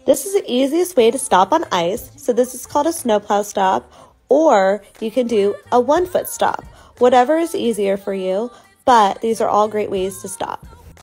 This is the easiest way to stop on ice, so this is called a snowplow stop, or you can do a 1-foot stop. Whatever is easier for you, but these are all great ways to stop.